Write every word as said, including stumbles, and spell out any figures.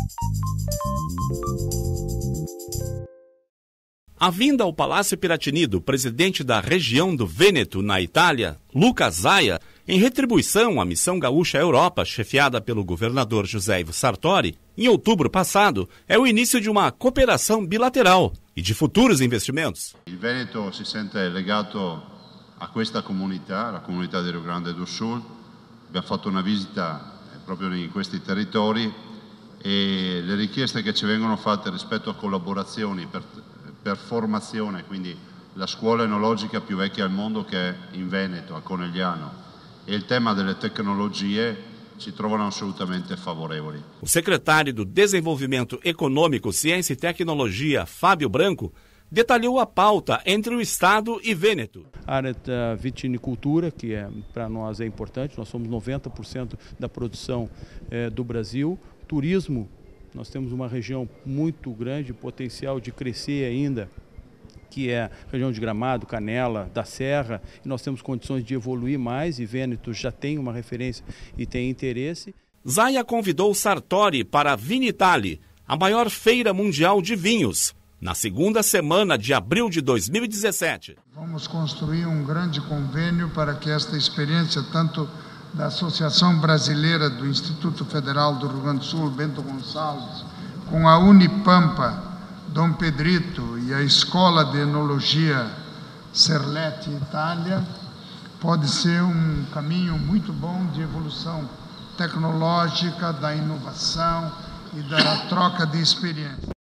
A vinda ao Palácio Piratini do presidente da região do Vêneto, na Itália, Luca Zaia, em retribuição à missão gaúcha à Europa, chefiada pelo governador José Ivo Sartori, em outubro passado, é o início de uma cooperação bilateral e de futuros investimentos. Il Veneto si sente legato a questa comunità, la comunità del Rio Grande do Sul. Abbiamo fatto una visita proprio in questi territori e le richieste che ci vengono fatte rispetto a collaborazioni per, per formazione, quindi la scuola enologica più vecchia al mondo che è in Veneto, a Conegliano, e il tema delle tecnologie ci trovano assolutamente favorevoli. O secretário do Desenvolvimento Econômico, Ciência e Tecnologia, Fábio Branco, detalhou a pauta entre o Estado e Vêneto. A área da vitinicultura, que é, para nós é importante, nós somos noventa por cento da produção é, do Brasil. Turismo, nós temos uma região muito grande, potencial de crescer ainda, que é a região de Gramado, Canela, da Serra, e nós temos condições de evoluir mais, e Vêneto já tem uma referência e tem interesse. Zaia convidou Sartori para a Vinitaly, a maior feira mundial de vinhos, na segunda semana de abril de dois mil e dezessete. Vamos construir um grande convênio para que esta experiência, tanto da Associação Brasileira do Instituto Federal do Rio Grande do Sul, Bento Gonçalves, com a Unipampa, Dom Pedrito e a Escola de Enologia Serletti Itália, pode ser um caminho muito bom de evolução tecnológica, da inovação e da troca de experiência.